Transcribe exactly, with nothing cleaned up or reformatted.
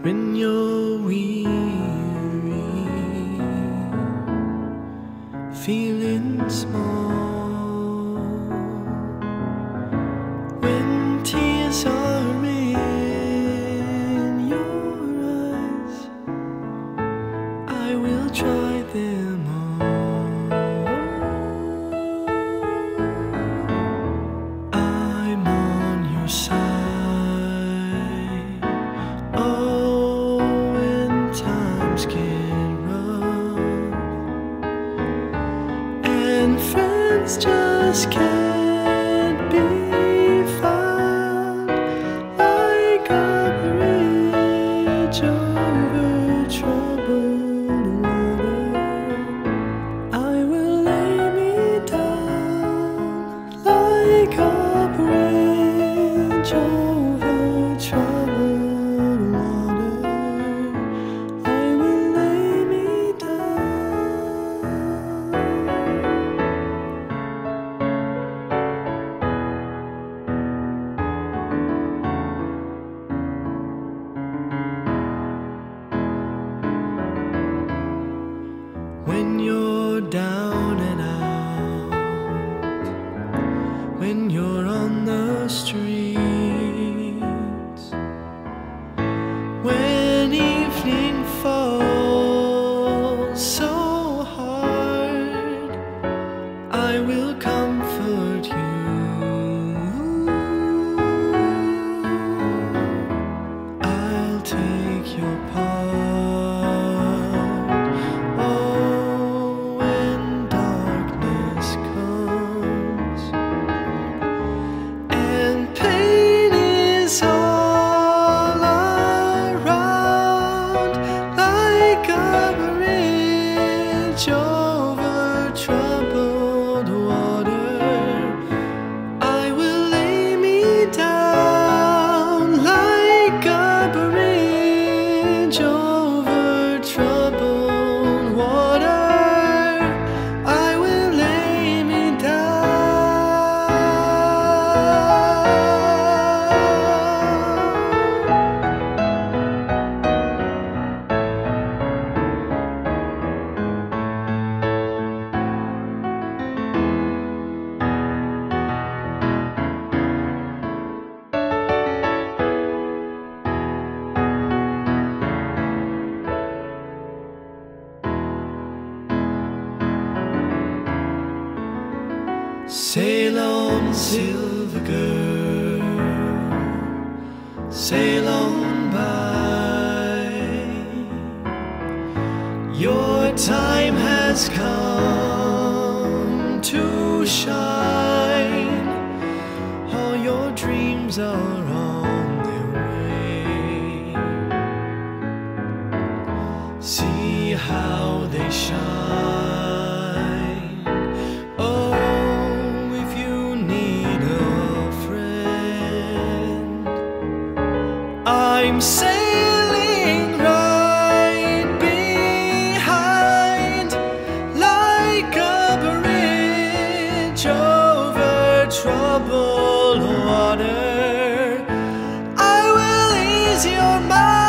when you're weary, feeling small, when tears are in your eyes, I will dry them all. I'm on your side. Oh, when times get rough and friends just can't be found, like a bridge over troubled water, I will lay me down. Like a bridge over troubled water, I will lay me down. When you're down and out, when you're on the streets, when evening falls so hard, I will comfort you. I'll take your part. Oh, when darkness comes and pain is all around, like a bridge over troubled water, I will lay me down. Like a bridge over troubled water, I will lay me Sail on, silver girl, sail on by. Your time has come to shine. All your dreams are on their way. See how they shine. I'm sailing right behind, like a bridge over troubled water. I will ease your mind.